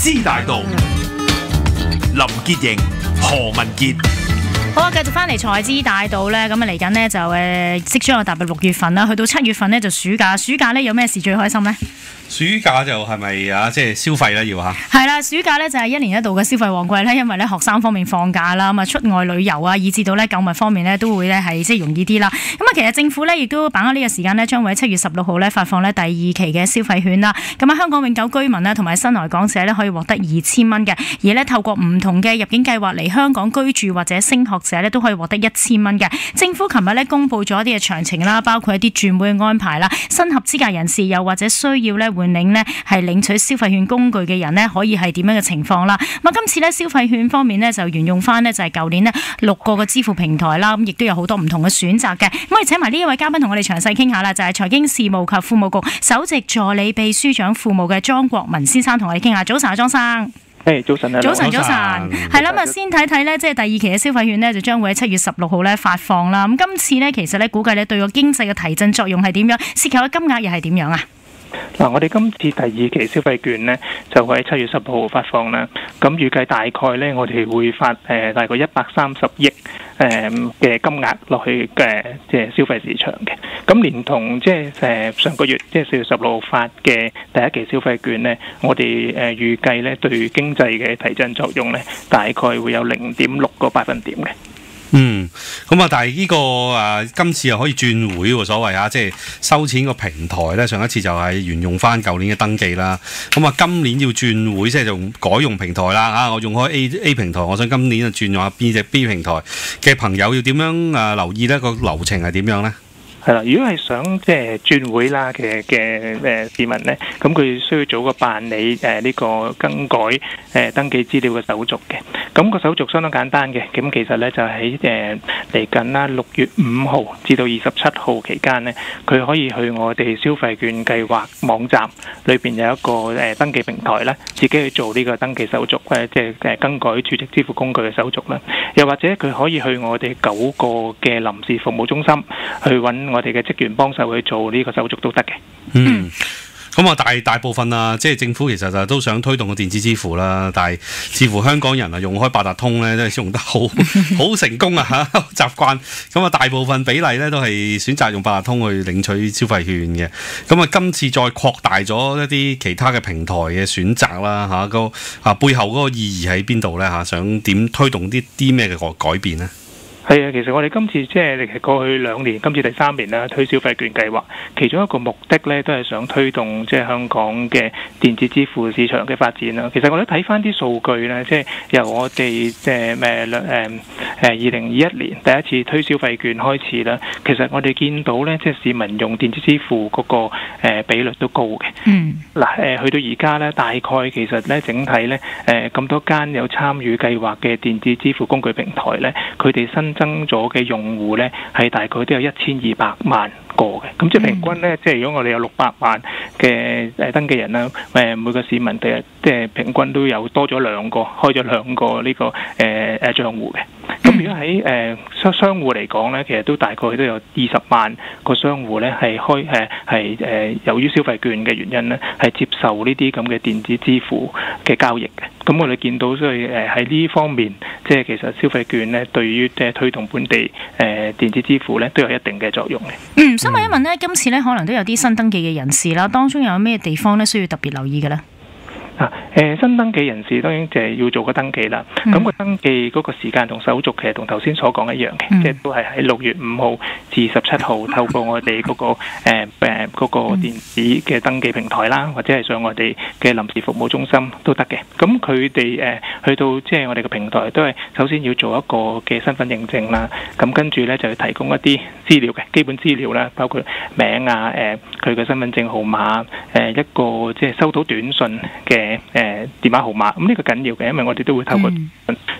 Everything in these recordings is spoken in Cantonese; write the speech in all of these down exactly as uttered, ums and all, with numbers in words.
之大道，林潔瑩、何文傑。 好啊，繼續翻嚟財資大道咧，咁啊嚟緊呢，就誒即將我踏入六月份啦，去到七月份呢，就暑假，暑假咧有咩事最開心呢？ 暑假就係咪啊？即係消費啦，要嚇。 係啦，暑假咧就係一年一度嘅消費旺季咧，因為咧學生方面放假啦，咁啊出外旅遊啊，以至到咧購物方面咧都會咧係即係容易啲啦。咁啊，其實政府咧亦都把握呢個時間咧，將會喺七月十六號咧發放咧第二期嘅消費券啦。咁啊，香港永久居民咧同埋新來港者咧可以獲得二千蚊嘅，而咧透過唔同嘅入境計劃嚟香港居住或者升學者咧都可以獲得一千蚊嘅。政府琴日咧公布咗一啲嘅詳情啦，包括一啲轉會嘅安排啦，新合資格人士又或者需要咧換領呢係領取消費券工具嘅人呢，可以係點樣嘅情況啦？咁啊，今次咧消費券方面呢，就沿用翻呢，就係舊年呢六個嘅支付平台啦，咁亦都有好多唔同嘅選擇嘅。咁我哋請埋呢一位嘉賓同我哋詳細傾下啦，就係財經事務及庫務局首席助理秘書長庫務嘅莊國文先生同我哋傾下。早晨啊，莊生。 誒，早晨啊， 早晨，早晨，係啦，咁啊，先睇睇咧，即係第二期嘅消費券呢，就將會喺七月十六號咧發放啦。咁今次呢，其實咧估計咧對個經濟嘅提振作用係點樣？涉及嘅金額又係點樣啊？ 嗱，我哋今次第二期消費券呢，就會喺七月十號發放啦。咁預計大概呢，我哋會發誒、呃、大概一百三十億誒嘅金額落去嘅即係消費市場嘅。咁連同即係誒上個月即係四月十六號發嘅第一期消費券呢，我哋誒預計呢對經濟嘅提振作用呢，大概會有零點六個百分點嘅。 嗯，咁啊，但係呢個誒今次又可以轉會喎，所謂啊，即係收錢個平台咧，上一次就係沿用翻舊年嘅登記啦。咁啊，今年要轉會，即係用改用平台啦。啊，我用開 A A 平台，我想今年就轉用下 B 隻 B 平台嘅朋友要點樣誒留意呢？個流程係點樣呢？ 係啦，如果係想即係轉會啦嘅嘅誒市民咧，咁佢需要做個辦理誒呢個更改誒登記資料嘅手續嘅。咁個手續相當簡單嘅，咁其實咧就喺誒嚟緊啦，六月五號至到二十七號期間咧，佢可以去我哋消費券計劃網站裏邊有一個誒登記平台啦，自己去做呢個登記手續誒，即係誒更改儲值支付工具嘅手續啦。又或者佢可以去我哋九個嘅臨時服務中心去揾我哋嘅職員幫手去做呢個手續都得嘅。 嗯，咁啊大大部分啊，即係政府其實就都想推動個電子支付啦，但係似乎香港人啊用開八達通咧，都係用得好好成功啊嚇，習慣。咁啊大部分比例咧都係選擇用八達通去領取消費券嘅。咁啊今次再擴大咗一啲其他嘅平台嘅選擇啦嚇，個啊背後嗰個意義喺邊度咧嚇？想點推動啲啲咩嘅改改變呢？ 係啊，其實我哋今次即係過去兩年，今次第三年啦，推消費券計劃，其中一個目的咧，都係想推動即係香港嘅電子支付市場嘅發展啦。其實我哋睇翻啲數據咧，即係由我哋即係誒兩誒誒二零二一年第一次推消費券開始啦，其實我哋見到咧，即係市民用電子支付嗰個誒比率都高嘅。嗯。嗱誒，去到而家咧，大概其實咧整體咧誒咁多間有參與計劃嘅電子支付工具平台咧，佢哋新增咗嘅用戶咧，係大概都有一千二百萬個嘅。咁即係平均咧，即係如果我哋有六百萬嘅誒登記人啦，誒每個市民第日即係平均都有多咗兩個開咗兩個呢個誒誒賬戶嘅。咁如果喺誒商商戶嚟講咧，其實都大概都有二十萬個商戶咧係開誒係誒由於消費券嘅原因咧，係接受呢啲咁嘅電子支付嘅交易嘅。咁我哋見到所以誒喺呢方面，即係其實消費券咧對於即係推動本地誒電子支付咧都有一定嘅作用嘅。 嗯，想問一問咧，今次咧可能都有啲新登記嘅人士啦，當中有咩地方咧需要特別留意嘅咧？ 啊，誒新登記人士當然就係要做個登記啦。咁、嗯、個登記嗰個時間同手續其實同頭先所講一樣嘅，嗯、即係都係喺六月五號至十七號透過我哋嗰、嗰個誒誒嗰個電子嘅登記平台啦，或者係上我哋嘅臨時服務中心都得嘅。咁佢哋誒去到即係我哋嘅平台都係首先要做一個嘅身份認證啦。咁跟住咧就要提供一啲資料嘅基本資料啦，包括名啊、誒佢嘅身份證號碼、誒、呃、一個即係收到短信嘅。誒誒電話號碼，咁呢個緊要嘅，因為我哋都會透過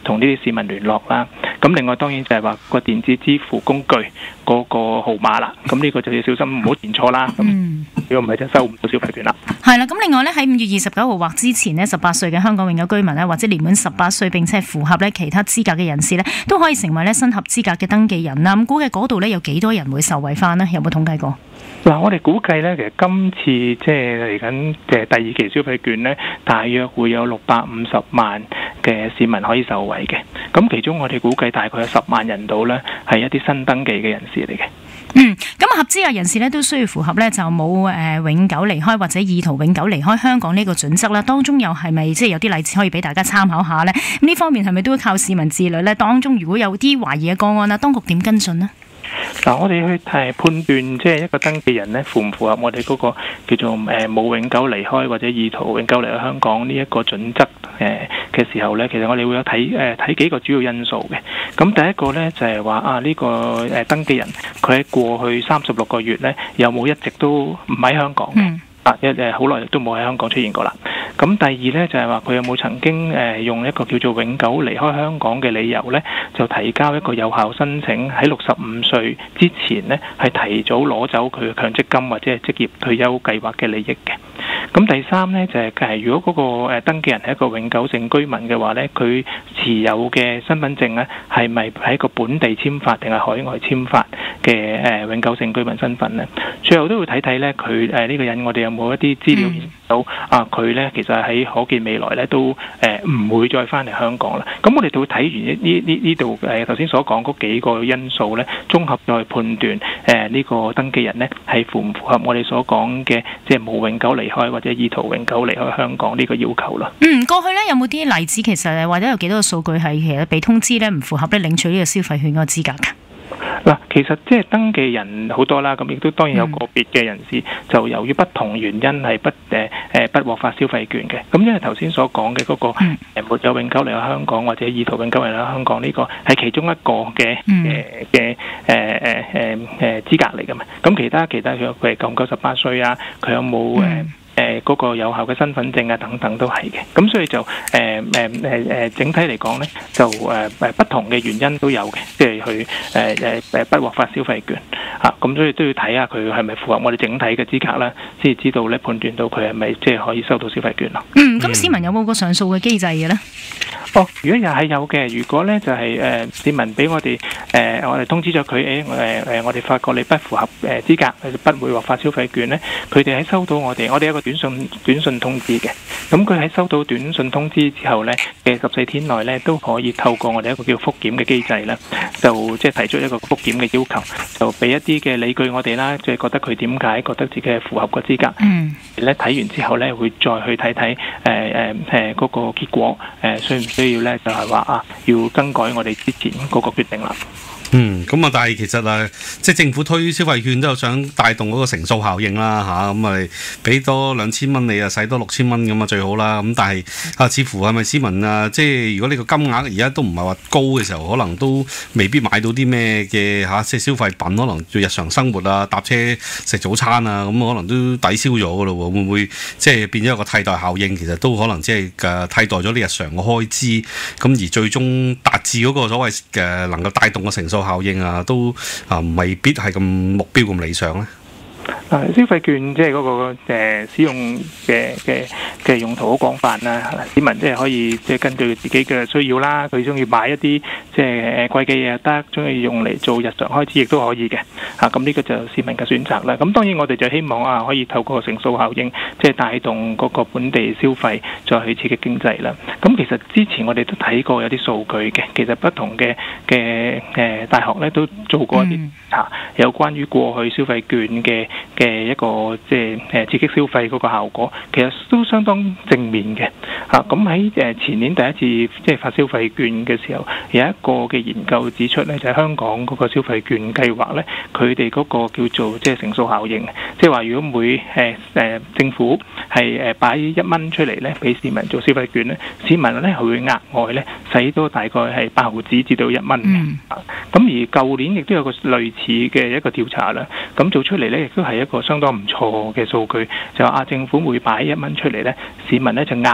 同呢啲市民聯絡啦。咁另外當然就係話個電子支付工具嗰個號碼啦。咁呢個就要小心唔好填錯啦。咁如果唔係就收唔到消費券啦。 係啦，咁另外咧喺五月二十九號或之前呢，十八歲嘅香港永久居民咧，或者年滿十八歲並且係符合咧其他資格嘅人士咧，都可以成為咧新合資格嘅登記人啦。咁估計嗰度咧有幾多人會受惠翻呢？有冇統計過？ 嗱，我哋估計咧，其實今次即係嚟緊嘅第二期消費券咧，大約會有六百五十萬嘅市民可以受惠嘅。咁其中我哋估計大概有十萬人度咧，係一啲新登記嘅人士嚟嘅。 嗯，咁合資格人士咧都需要符合咧就冇誒永久離開或者意圖永久離開香港呢個準則啦。當中又係咪即係有啲例子可以俾大家參考下呢？咁呢方面係咪都要靠市民自律呢？當中如果有啲懷疑嘅個案啦，當局點跟進呢？ 嗱，我哋去係判斷即係一個登記人咧符唔符合我哋嗰個叫做誒冇永久離開或者意圖永久離開香港呢一個準則誒嘅時候咧，其實我哋會有睇誒睇幾個主要因素嘅。咁第一個咧就係話啊呢個誒登記人佢喺過去三十六個月咧有冇一直都唔喺香港嘅？嗯啊！一誒好耐都冇喺香港出現過啦。咁第二呢，就係話佢有冇曾經誒用一個叫做永久離開香港嘅理由呢，就提交一個有效申請喺六十五歲之前呢，係提早攞走佢嘅強積金或者係職業退休計劃嘅利益嘅。咁第三呢，就係誒，如果嗰個誒登記人係一個永久性居民嘅話呢，佢持有嘅身份證呢，係咪喺一個本地簽發定係海外簽發嘅誒永久性居民身份呢？最後都會睇睇呢，佢誒呢個人我哋有冇一啲資料顯示到啊？佢呢其實喺可見未來呢都誒唔會再翻嚟香港啦。咁我哋就會睇完呢呢呢度誒頭先所講嗰幾個因素呢，綜合再判斷誒呢個登記人呢係符唔符合我哋所講嘅即係冇永久離開或者意圖永久離開香港呢個要求啦。 嗯，過去呢有冇啲例子其實或者有幾多個數據係其實被通知呢唔符合咧領取呢個消費券嗰個資格㗎？ 嗱，其實即係登記人好多啦，咁亦都當然有個別嘅人士、嗯、就由於不同原因係不誒誒、呃、不獲發消費券嘅。咁因為頭先所講嘅嗰個誒沒有永久離開香港或者意圖永久離開香港呢個係其中一個嘅誒嘅誒誒誒誒資格嚟㗎嘛。咁其他其他佢佢係夠唔夠十八歲啊？佢有冇誒？嗯誒嗰個有效嘅身份證啊，等等都係嘅，咁所以就誒誒誒誒整體嚟講咧，就誒誒不同嘅原因都有嘅，即係去誒誒誒不獲發消費券嚇，咁所以都要睇下佢係咪符合我哋整體嘅資格啦，先至知道咧判斷到佢係咪即係可以收到消費券咯。 嗯，咁市民有冇個上訴嘅機制嘅咧？ 哦，如果又係有嘅，如果咧就係誒市民俾我哋誒我哋通知咗佢誒誒誒我哋發覺你不符合誒資格，不會獲發消費券咧，佢哋喺收到我哋我哋有個短信短信通知嘅，咁佢喺收到短信通知之後呢嘅十四天內呢，都可以透過我哋一個叫復檢嘅機制呢，就即係提出一個復檢嘅要求，就俾一啲嘅理據我哋啦，即係覺得佢點解覺得自己係符合個資格，嗯，咧睇完之後呢，會再去睇睇誒誒誒嗰個結果，誒需唔需要呢？就係話啊要更改我哋之前嗰個決定啦。 嗯，咁啊，但係其實啊，即係政府推消費券都有想帶動嗰個乘數效應啦，嚇咁啊，俾多兩千蚊你啊，使多六千蚊咁啊，最好啦。咁但係啊，似乎係咪市民啊，即係如果呢個金額而家都唔係話高嘅時候，可能都未必買到啲咩嘅嚇，即係消費品，可能做日常生活啊，搭車食早餐啊，咁可能都抵消咗㗎咯喎。會唔會即係變咗一個替代效應？其實都可能即係誒替代咗啲日常嘅開支，咁而最終達至嗰個所謂嘅能夠帶動個乘數效應啊，都啊未必係咁目標咁理想咧。 啊，消費券即係嗰個誒使用嘅嘅嘅用途好廣泛啦，市民即係可以即係根據自己嘅需要啦，佢中意買一啲即係誒貴嘅嘢又得，中意用嚟做日常開支亦都可以嘅。嚇，咁呢個就市民嘅選擇啦。咁當然我哋就希望啊，可以透過乘數效應，即係帶動嗰個本地消費，再去刺激經濟啦。咁其實之前我哋都睇過有啲數據嘅，其實不同嘅嘅誒大學咧都做過一啲查，有關於過去消費券嘅嘅一個即係誒刺激消費嗰個效果，其實都相當正面嘅嚇。咁喺誒前年第一次即係發消費券嘅時候，有一個嘅研究指出咧，就係香港嗰個消費券計劃咧，佢哋嗰個叫做即係乘數效應，即係話如果每誒誒政府係誒擺一蚊出嚟咧，俾市民做消費券咧，市民咧係會額外咧使多大概係八毫子至到一蚊嘅。咁而舊年亦都有個類似嘅一個調查啦，咁做出嚟咧亦都係一個相當唔錯嘅數據，就話啊政府每擺一蚊出嚟咧，市民咧就額外咧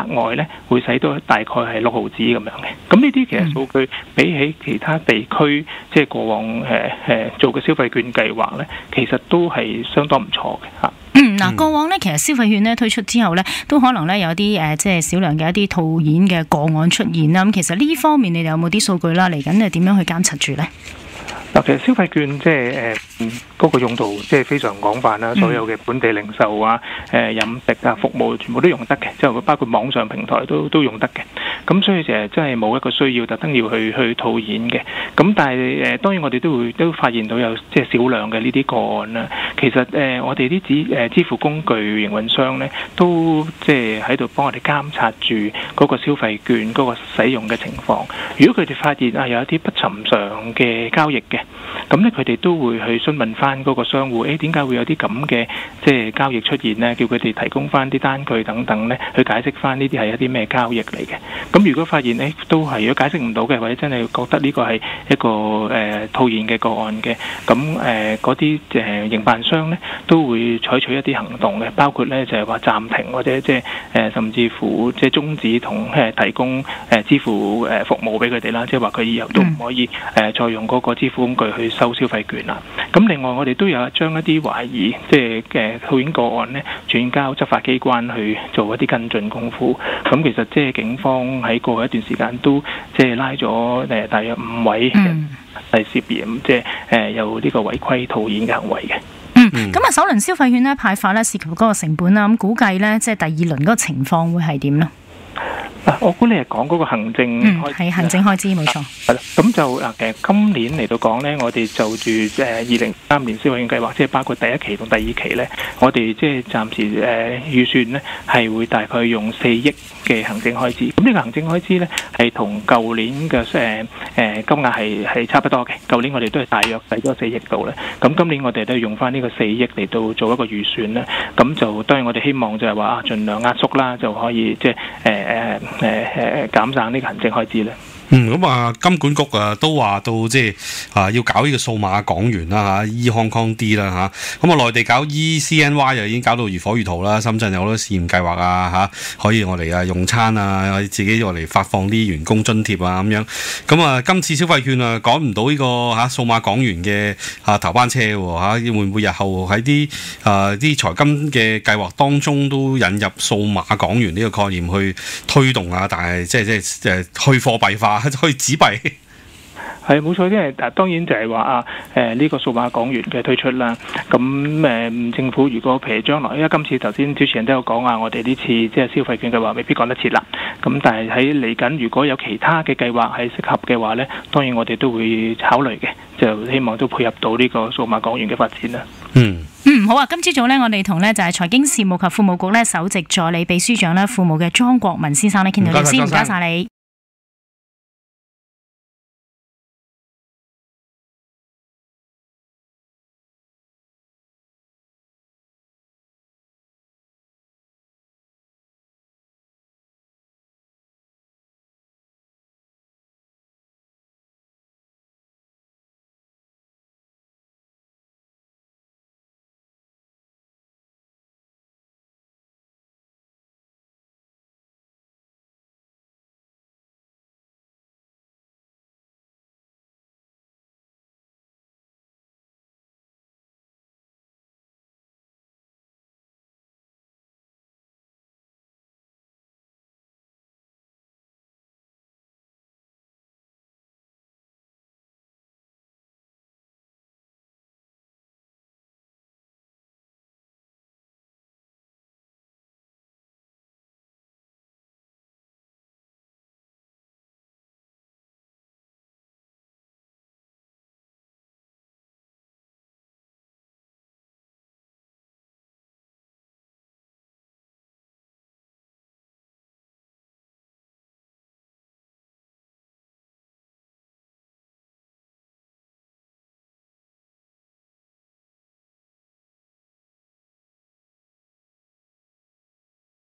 咧會使到大概係六毫子咁樣嘅。咁呢啲其實數據比起其他地區即係過往誒誒、呃、做嘅消費券計劃咧，其實都係相當唔錯嘅嚇。 嗯，嗱，過往咧其實消費券咧推出之後咧，都可能咧有啲誒即係少量嘅一啲套現嘅個案出現啦。咁其實呢方面你哋有冇啲數據啦？嚟緊係點樣去監察住咧？ 嗱，其實消費券即係誒嗰個用途即係非常廣泛啦，所有嘅本地零售啊、誒飲食啊、服務全部都用得嘅，即係包括網上平台都都用得嘅。咁所以就係真係冇一個需要特登要去去套現嘅。咁但係誒當然我哋都會都發現到有即係少量嘅呢啲個案啦。其實誒我哋啲支誒支付工具營運商咧，都即係喺度幫我哋監察住嗰個消費券嗰個使用嘅情況。如果佢哋發現啊有一啲不尋常嘅交易嘅，咁咧佢哋都會去詢問翻嗰個商戶，誒點解會有啲咁嘅即係交易出現呢？叫佢哋提供翻啲單據等等咧，去解釋翻呢啲係一啲咩交易嚟嘅。咁如果發現誒都係如果解釋唔到嘅，或者真係覺得呢個係一個誒、呃、套現嘅個案嘅，咁誒嗰啲誒營辦商咧都會採取一啲行動嘅，包括咧就係話暫停或者即係誒甚至乎即係終止同誒提供誒支付誒服務俾佢哋啦，即係話佢以後都唔可以誒再用嗰個支付工具去收消費券啦。咁另外我哋都有將一啲懷疑即係嘅套現個案咧轉交執法機關去做一啲跟進功夫。咁其實即係警方喺過去一段時間都即係拉咗誒大約五位人係涉嫌即係誒有呢個違規套現嘅行為嘅。 嗯，咁啊首輪消費券咧派發咧涉及嗰個成本啦，咁估計咧即係第二輪嗰個情況會係點呢？ 嗱，我估你係講嗰個行政開支， 係、嗯、行政開支冇錯。 係啦，咁就嗱，其實今年嚟到講咧，我哋就住誒二零三年消費券計劃，即係包括第一期同第二期咧，我哋即係暫時誒、呃、預算咧係會大概用四億嘅行政開支。咁呢個行政開支咧係同舊年嘅誒誒金額係係差不多嘅。舊年我哋都係大約使咗四億度咧，咁今年我哋都係用翻呢個四億嚟到做一個預算咧。咁就當然我哋希望就係話啊，盡量壓縮啦，就可以即係誒誒。呃誒誒減省呢個行政開支咧。 嗯，咁啊，金管局啊都話到即係啊要搞呢個數碼港元啦嚇 ，eHong Kong D 啦嚇。咁啊，內地搞 E C N Y 就已經搞到如火如荼啦。深圳有好多試驗計劃啊嚇，可以我嚟啊用餐啊，自己我嚟發放啲員工津貼啊咁樣。咁啊，今次消費券啊趕唔到呢個嚇數碼港元嘅啊頭班車喎嚇，會唔會日後喺啲啊啲財金嘅計劃當中都引入數碼港元呢個概念去推動啊？但係即係即係誒去貨幣化。可以紙幣係冇錯，因為嗱當然就係話啊誒呢個數碼港元嘅推出啦。咁誒、呃、政府如果譬如將來，因為今次頭先主持人都有講啊，我哋呢次即係消費券嘅話未必趕得切啦。咁但係喺嚟緊，如果有其他嘅計劃係適合嘅話咧，當然我哋都會考慮嘅，就希望都配合到呢個數碼港元嘅發展啦。 嗯。 嗯，好啊！今朝早咧，我哋同咧就係財經事務及庫務局咧首席助理秘書長咧，庫務嘅莊國民先生咧傾到呢先，唔該晒你。